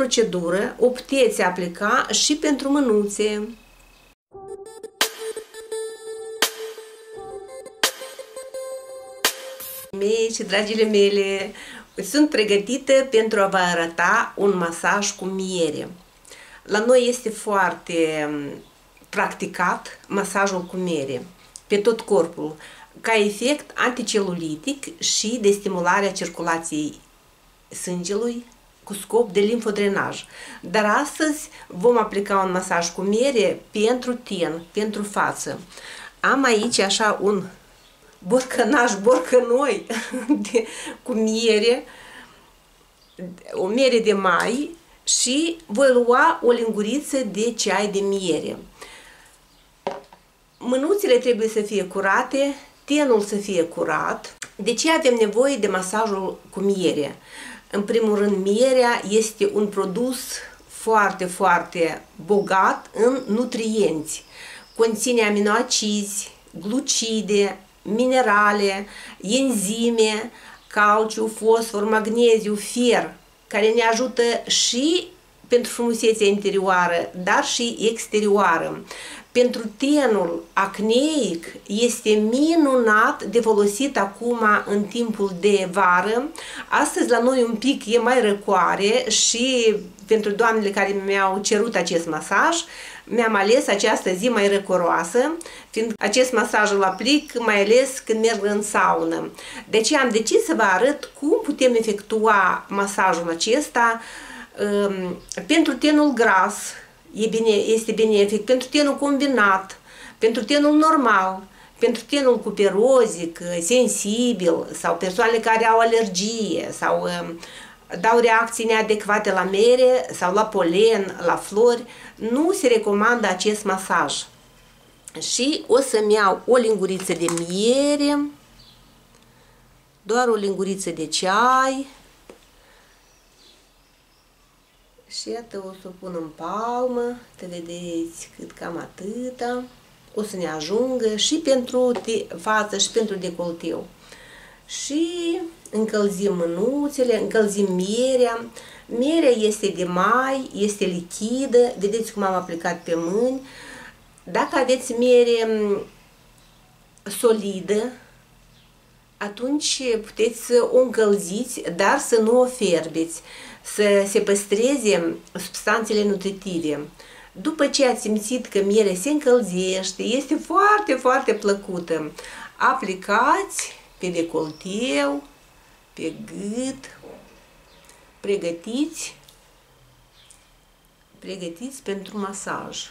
Procedură o puteți aplica și pentru mânuțe. Mei și dragile mele, sunt pregătită pentru a vă arăta un masaj cu miere. La noi este foarte practicat masajul cu miere pe tot corpul, ca efect anticelulitic și de stimulare a circulației sângelui cu scop de limfodrenaj. Dar astăzi vom aplica un masaj cu miere pentru ten, pentru față. Am aici așa un borcănoi cu miere, o miere de mai, și voi lua o linguriță de ceai de miere. Mânuțele trebuie să fie curate, tenul să fie curat. De ce avem nevoie de masajul cu miere? În primul rând, mierea este un produs foarte, foarte bogat în nutrienți. Conține aminoacizi, glucide, minerale, enzime, calciu, fosfor, magneziu, fer, care ne ajută și pentru frumusețea interioară, dar și exterioară. Pentru tenul acneic este minunat de folosit acum în timpul de vară. Astăzi la noi un pic e mai răcoare și pentru doamnele care mi-au cerut acest masaj, mi-am ales această zi mai răcoroasă, fiindcă acest masaj îl aplic mai ales când merg în saună. De aceea am decis să vă arăt cum putem efectua masajul acesta pentru tenul gras. Este benefic pentru tenul combinat, pentru tenul normal, pentru tenul cuperozic, sensibil sau persoanele care au alergie sau dau reacții neadecvate la mere sau la polen, la flori, nu se recomandă acest masaj. Și o să-mi iau o linguriță de miere, doar o linguriță de ceai. Și iată, o să o pun în palmă, te vedeți cât cam atâta. O să ne ajungă și pentru față și pentru decolteu. Și încălzim mânuțele, încălzim mierea. Mierea este de mai, este lichidă, vedeți cum am aplicat pe mâini. Dacă aveți miere solidă, atunci puteți să o încălziți, dar să nu o fierbeți, să se păstreze substanțele nutritive. După ce ați simțit că mierea se încălzește, este foarte, foarte plăcută, aplicați pe decolteu, pe gât, pregătiți pentru masaj.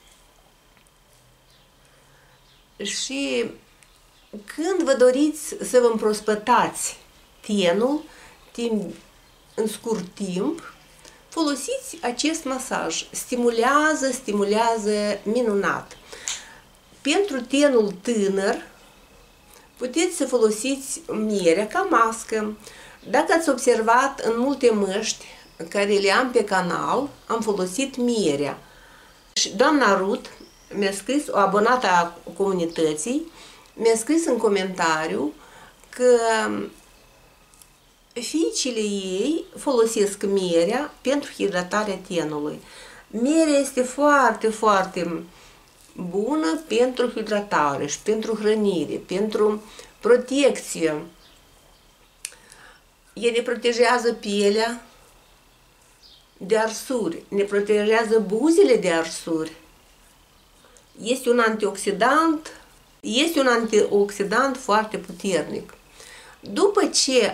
Și când vă doriți să vă împrospătați tenul în scurt timp, folosiți acest masaj. Stimulează minunat. Pentru tenul tânăr, puteți să folosiți mierea ca mască. Dacă ați observat, în multe măști care le am pe canal, am folosit mierea. Și doamna Ruth mi-a scris, o abonată a comunității, mi-a scris în comentariu că fiicele ei folosesc mierea pentru hidratarea tenului. Mierea este foarte, foarte bună pentru hidratare și pentru hrănire, pentru protecție. El ne protejează pielea de arsuri, ne protejează buzele de arsuri. Este un antioxidant foarte puternic. După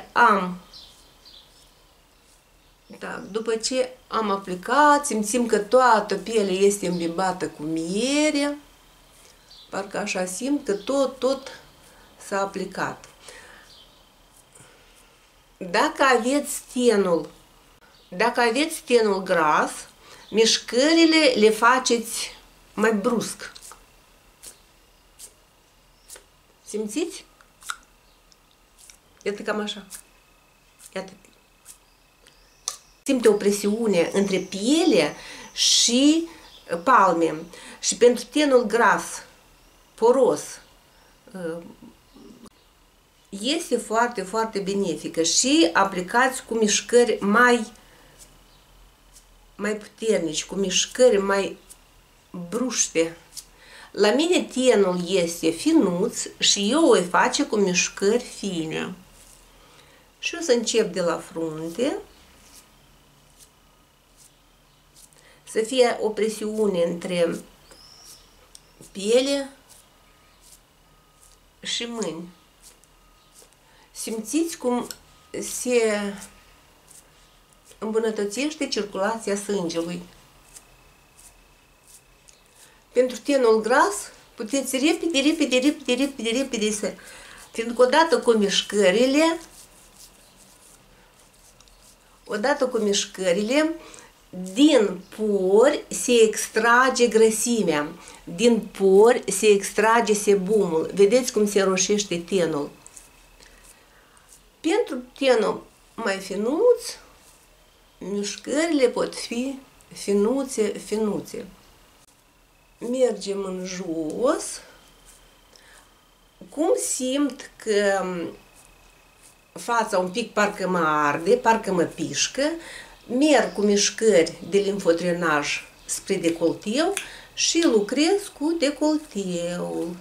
ce am aplicat, simțim că toată pielea este îmbibată cu miere, parcă așa simt că tot s-a aplicat. Dacă aveți tenul gras, mișcările le faceți mai brusc. Simțiți? Iată cam așa. Iată. Simte o presiune între piele și palme. Și pentru tenul gras, poros, este foarte, foarte benefică și aplicați cu mișcări mai puternici, cu mișcări mai bruște. La mine tenul este finuț și eu o voi face cu mișcări fine. Și o să încep de la frunte. Să fie o presiune între piele și mâini. Simțiți cum se îmbunătățește circulația sângelui. Pentru tenul gras puteți repede să... Fiindcă odată cu mișcările, din pori se extrage grăsimea, din pori se extrage sebumul. Vedeți cum se roșește tenul. Pentru tenul mai finuț, mișcările pot fi finuțe. Mergem în jos. Cum simt că fața un pic parcă mă arde, parcă mă pișcă, merg cu mișcări de limfodrenaj spre decolteu și lucrez cu decolteul.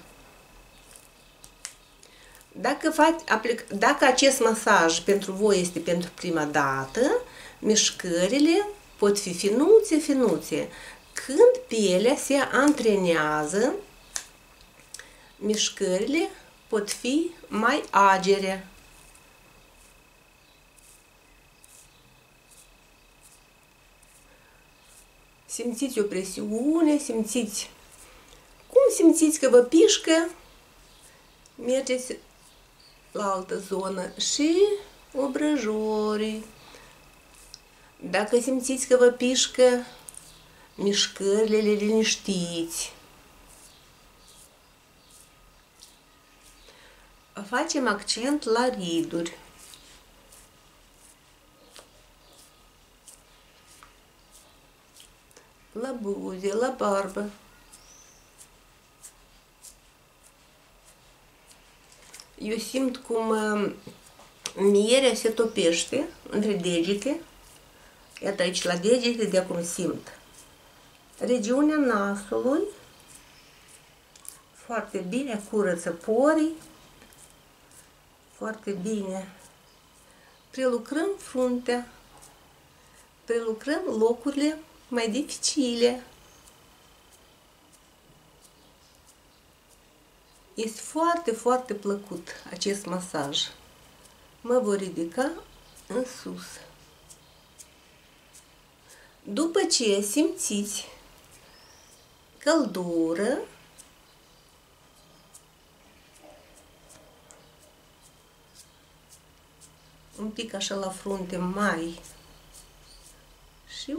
Dacă acest masaj pentru voi este pentru prima dată, mișcările pot fi finuțe. Când pielea se antrenează, mișcările pot fi mai agere. Simțiți o presiune, simțiți. Cum simțiți că vă pișcă, mergeți la altă zonă și obrăjorii. Dacă simțiți că vă pișcă, mișcările le liniștiți. Facem accent la riduri. La buze, la barbă. Eu simt cum mierea se topește între degete. Iată aici la degete, de acum simt. Regiunea nasului. Foarte bine, curăță porii. Foarte bine. Prelucrăm fruntea. Prelucrăm locurile mai dificile. Este foarte plăcut acest masaj. Mă voi ridica în sus. După ce simțiți căldură, un pic așa la frunte mai și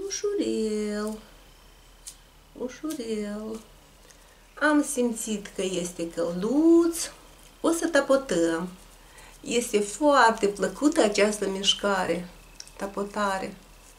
ușurel. Am simțit că este călduț, o să tapotăm. Este foarte plăcută această mișcare, tapotare.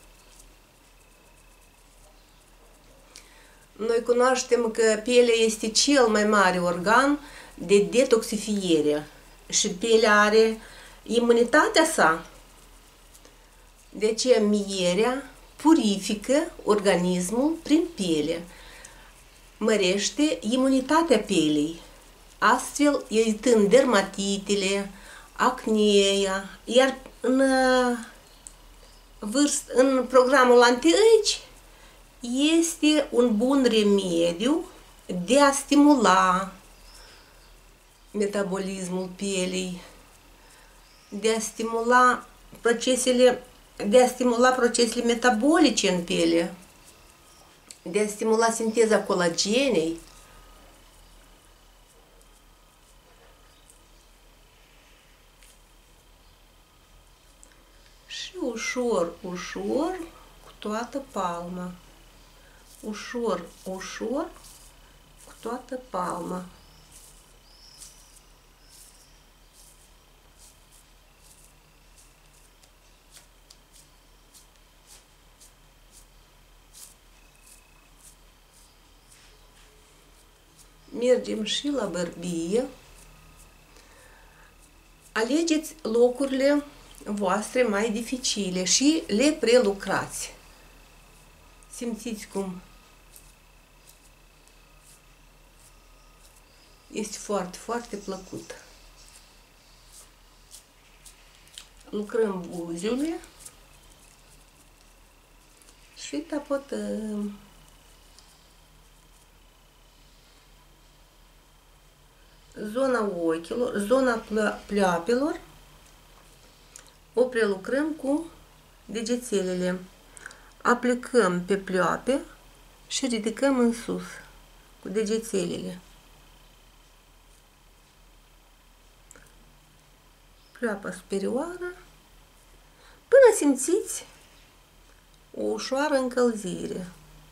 Noi cunoaștem că pielea este cel mai mare organ de detoxifiere și pielea are imunitatea sa. De aceea mierea purifică organismul prin piele, mărește imunitatea pielei, astfel evitând dermatitele, acneea, iar în programul anti-age este un bun remediu de a stimula metabolismul pielei, de a stimula procesele metabolice în piele, de a stimula sinteza colagenei. Și ușor cu toată palma. Ușor cu toată palma. Mergem și la bărbie. Alegeți locurile voastre mai dificile și le prelucrați. Simțiți cum este foarte, foarte plăcut. Lucrăm buzele și tapotăm. Zona ochilor, zona pleoapelor o prelucrăm cu degețelele. Aplicăm pe pleoape și ridicăm în sus cu degețelele. Pleoapa superioară până simțiți o ușoară încălzire.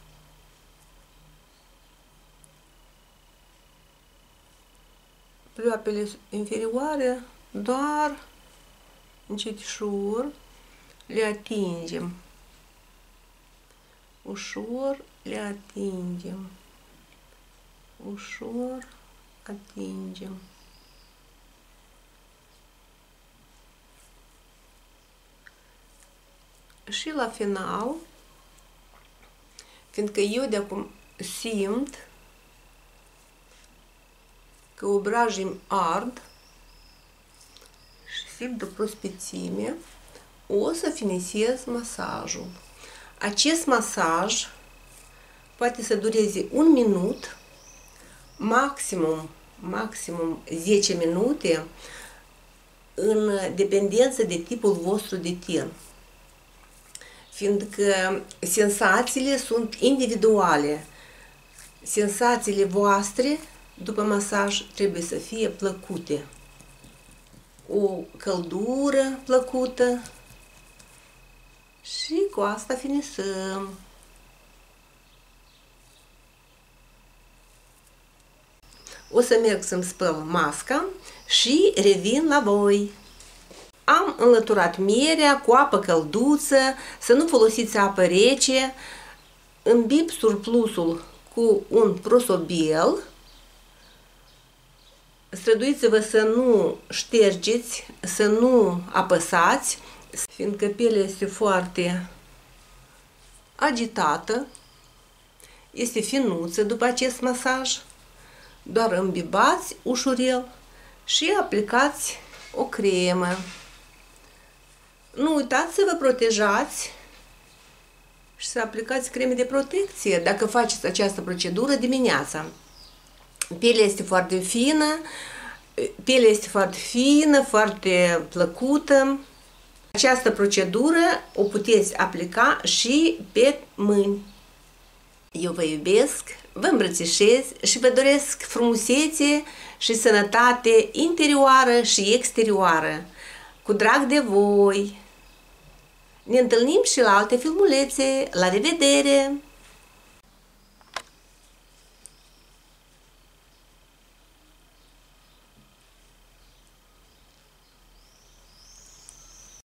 Pleoapele inferioare doar încetișor le atingem. Ușor le atingem. Ușor atingem. Și la final, fiindcă eu de acum simt că obrajii îmi ard și simt o prospețime, o să finisez masajul. Acest masaj poate să dureze 1 minut, maximum 10 minute, în dependență de tipul vostru de ten. Fiindcă senzațiile sunt individuale. Senzațiile voastre după masaj trebuie să fie plăcute. O căldură plăcută. Și cu asta finisăm. O să merg să-mi spăl masca și revin la voi. Am înlăturat mierea cu apă călduță, să nu folosiți apă rece. Îmbib surplusul cu un prosobel. Străduiți-vă să nu ștergeți, să nu apăsați, fiindcă pielea este foarte agitată, este finuță după acest masaj. Doar îmbibați ușurel și aplicați o cremă. Nu uitați să vă protejați și să aplicați creme de protecție dacă faceți această procedură dimineața. Pielea este foarte fină, foarte plăcută. Această procedură o puteți aplica și pe mâini. Eu vă iubesc, vă îmbrățișez și vă doresc frumusețe și sănătate interioară și exterioară. Cu drag de voi! Ne întâlnim și la alte filmulețe. La revedere!